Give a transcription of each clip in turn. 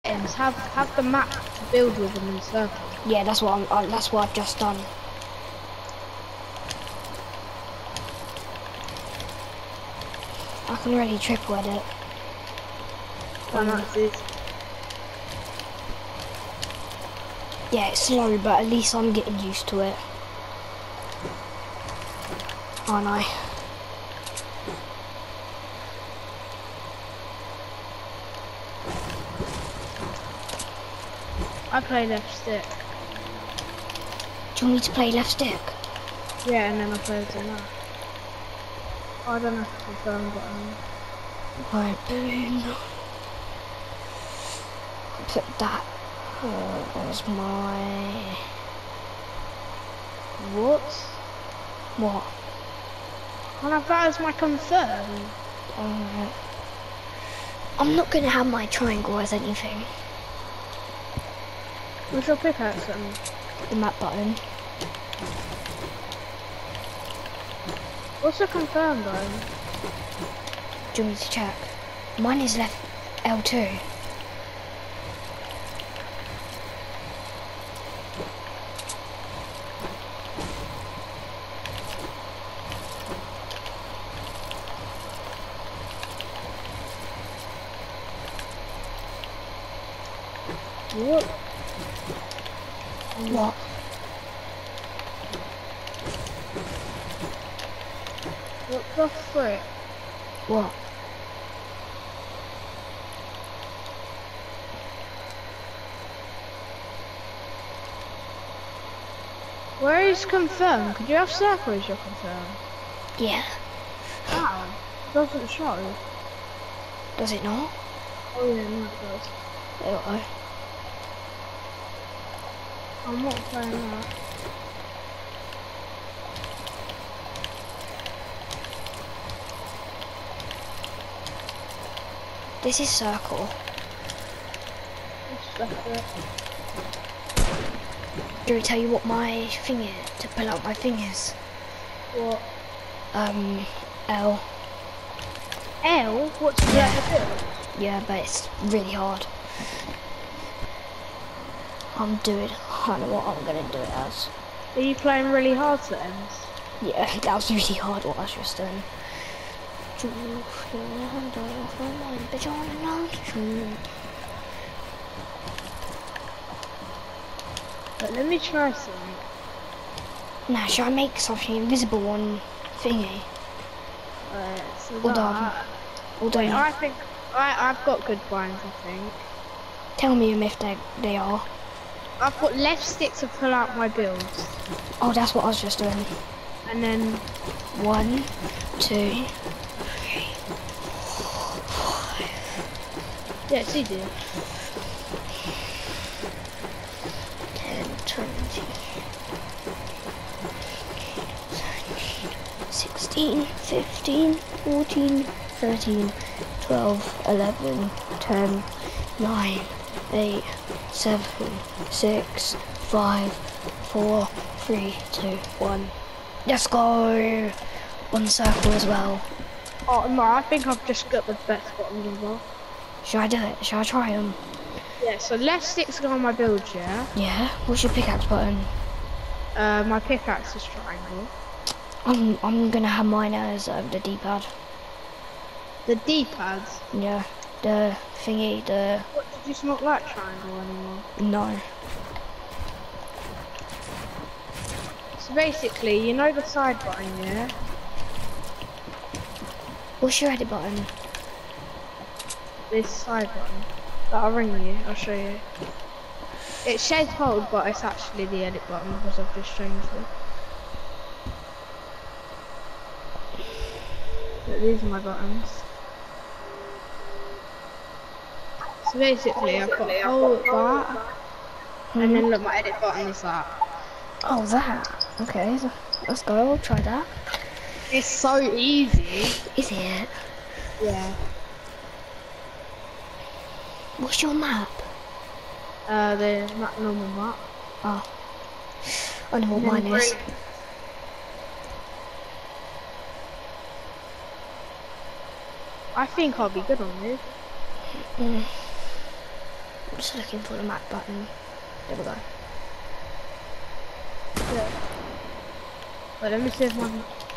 settings, have the map to build with them in circle. Yeah, that's what that's what I've just done. I can already triple edit. Yeah, it's slow, but at least I'm getting used to it. Aren't I? I play left stick. Do you want me to play left stick? Yeah, and then I play the map. I don't have to confirm button. Right, boom. Put that as my... What? What? I'll have that as my confirm. I'm not going to have my triangle as anything. What's your pickaxe then? The map button. What's the confirm button? Do you want me to check? Mine is left L2. What? What? What the frick? What? Where is confirm? Could you have circle as your confirm? Yeah. How? It doesn't show. Does it not? Oh yeah, no it does. There we go. I'm not playing that. This is circle. Just left it. Do I tell you what my thing is, to pull out my fingers? What? L. L? What's the letter Yeah, but it's really hard. I don't know what I'm gonna do it as. Are you playing really hard settings? Yeah, that was really hard what I was just doing. But let me try something. Now, should I make something invisible on thingy? So Hold on. that. Hold on. Wait, I think I've got good vines, I think. Tell me if they are. I've got left stick to pull out my builds. Oh, that's what I was just doing. And then 1, 2, 3. yeah, it's easy. 10, 20, 16, 15, 14, 13, 12, 11, 10, 9, 8, 7, 6, 5, 4, 3, 2, 1. Let's go! One circle as well. Oh no, I think I've just got the best bottoms ever. Should I do it? Should I try them? Yeah, so left stick's go on my builds, yeah? Yeah? What's your pickaxe button? My pickaxe is triangle. I'm gonna have mine as the D-pad. The D-pads? Yeah. The thingy, the... What, did you just not like triangle anymore? No. So basically, you know the side button, yeah? What's your edit button? This side button. But I'll ring you, I'll show you. It says hold, but it's actually the edit button because I've just changed it. But these are my buttons. So basically, I've got hold that, and then look, my edit button is that. Oh, that. Okay, so let's go. I'll try that. It's so easy. Is it? Yeah. What's your map? The normal map. Oh. I know what mine is. I think I'll be good on this. Just looking for the map button. There we go. Yeah. Wait, let me see if my...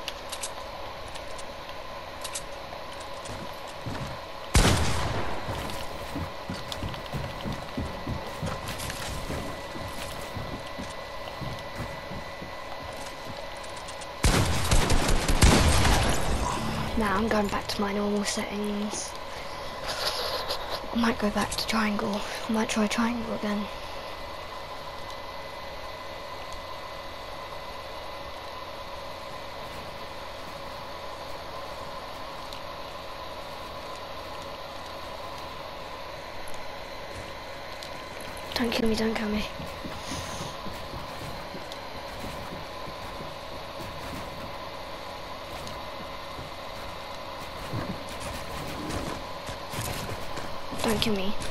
Now I'm going back to my normal settings. I might go back to triangle. I might try triangle again. Don't kill me, don't kill me. Don't kill me.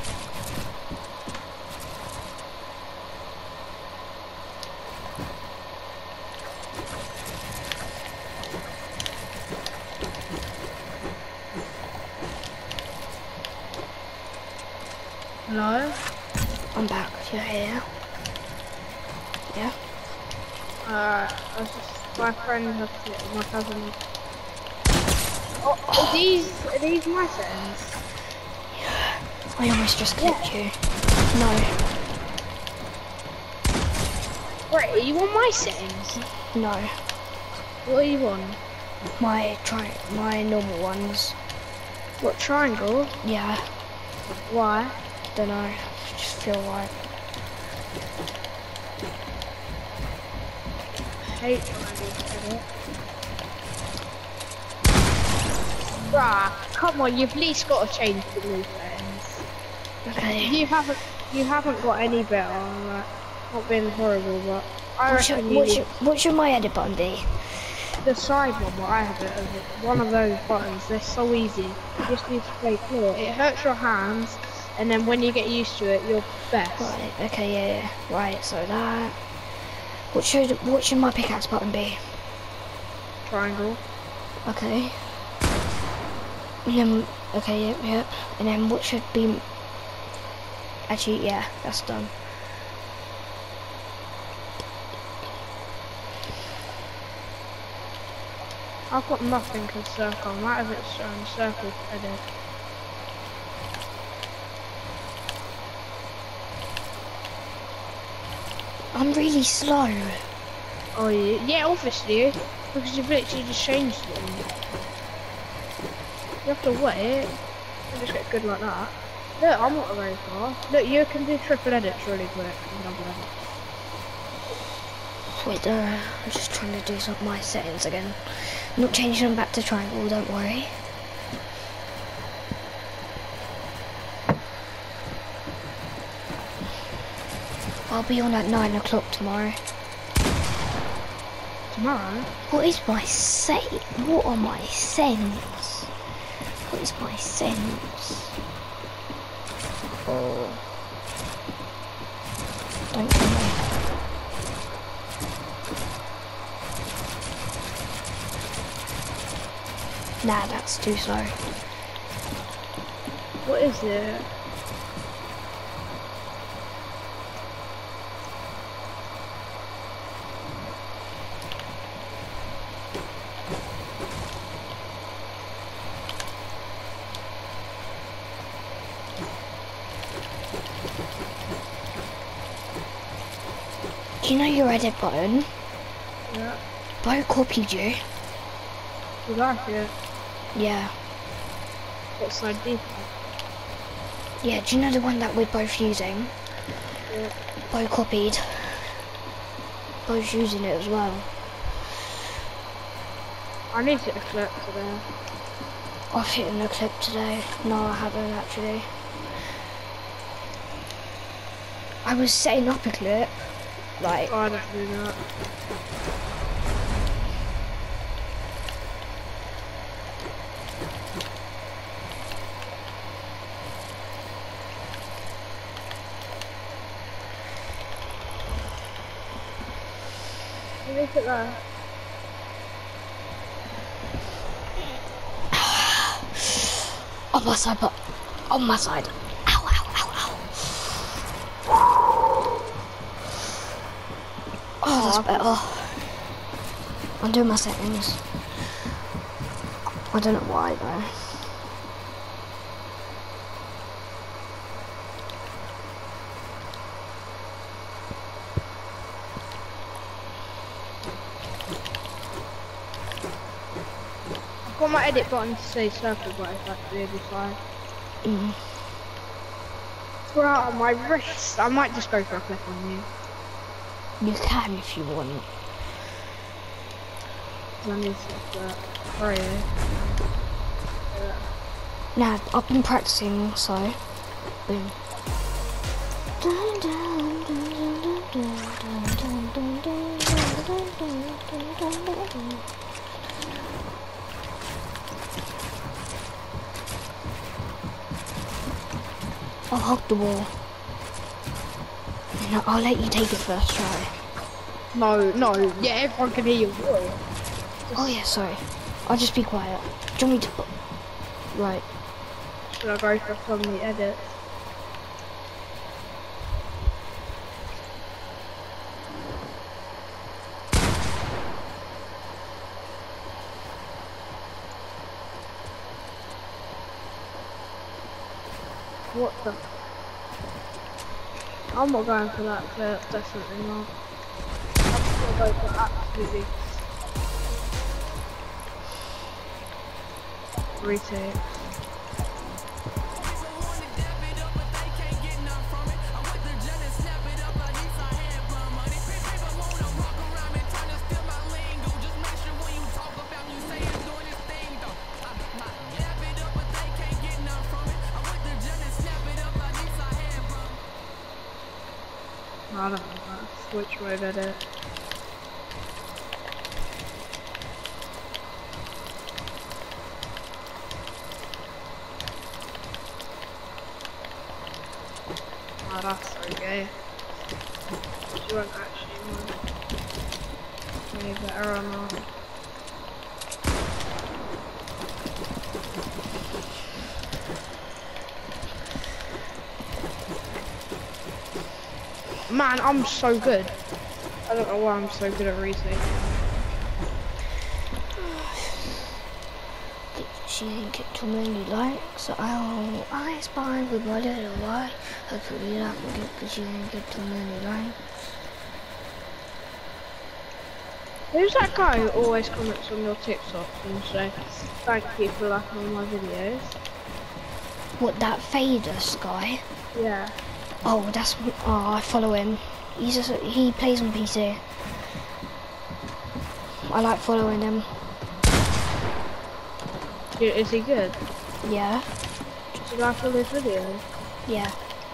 Hello? I'm back. You're here. Yeah? I was just... My friend has to... My cousin... Oh, are these my settings? I almost just clipped you. No. Wait, are you on my settings? No. What are you on? My normal ones. What, triangle? Yeah. Why? Don't know. Just feel right. I hate triangle edit. Bruh, come on, you've at least got to change the new settings. Okay. You haven't got any better, like, not being horrible, but I reckon What should my edit button be? the side one, what I have it as one of those buttons. They're so easy. You just need to play clear. It hurts your hands, and then when you get used to it, you're best. Right, okay, yeah. Right, so that... What should my pickaxe button be? Triangle. Okay. And then, okay, yep. And then what should be... Actually, yeah, that's done. I've got nothing in circle. I might have it showing circle edit. I'm really slow. Oh yeah, obviously, because you've literally just changed it. You have to wait. You just get good like that. Look, I'm not very far. Look, you can do triple edits really quick. And double edits. Wait, I'm just trying to do some of my settings again. I'm not changing them back to triangle, don't worry. I'll be on at 9 o'clock tomorrow. Tomorrow? What is my what are my settings? What is my settings? Oh. Don't kill me. Nah, that's too slow. What is it? Do you know your edit button? Yeah. Bo copied you. You like it? Yeah. What side deeper? Yeah, do you know the one that we're both using? Yeah. Bo copied. Bo's using it as well. I need to clip today. I've hit in the clip today. No, I haven't actually. I was setting up a clip. Like, Oh, I don't do that. Look at that. on my side, but on my side. Ow, ow, ow, ow. better. I'm doing my settings. I don't know why though. I've got my edit button to say circle, but it's actually be fine. Right on my wrist. I might just go for a clip on you. You can if you want. I need to pray. Nah, I've been practicing, so boom. I'll hug the wall. And I'll let you take it first try. No, yeah, everyone can hear your voice. Oh yeah, sorry. I'll just be quiet. Do you want me to put... Right. Should I go for some of the edits? What the? I'm not going for that clip, definitely not. I'm just gonna go for absolutely retake. I don't know that. Switch mode edit. Oh, that's so gay. She won't actually know any better or not. Man, I'm so good. I don't know why I'm so good at retake. She ain't get too many likes. Oh, I spy with my little light. I could be that good, but she ain't get too many likes. Who's that guy who always comments on your TikToks and say, thank you for liking all my videos? What, that Faders guy? Yeah. Oh, that's... Oh, I follow him. He plays on PC. I like following him. Is he good? Yeah. Did I follow his videos? Yeah.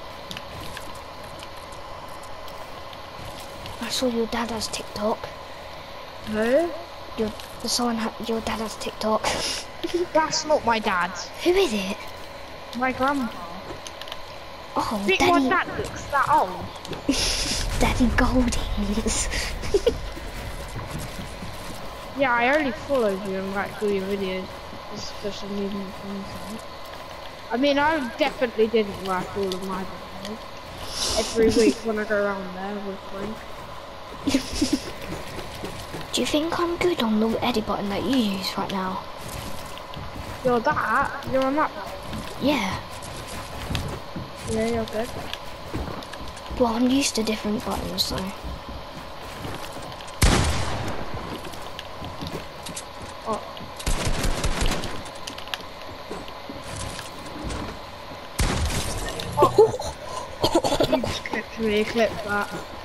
I saw your dad has TikTok. Who? Your dad has TikTok. That's not my dad. Who is it? My grandpa. Oh, I think Daddy. my dad looks that old. Daddy Goldings. Yeah, I only followed you and liked all your videos just for some movement content. I mean, I definitely didn't like all of my videos. Every week when I go around there with Frank. Do you think I'm good on the edit button that you use right now? You're that? You're on that? Yeah. Yeah, you're good. Well, I'm used to different buttons, so. Oh. You just clipped me, clip that.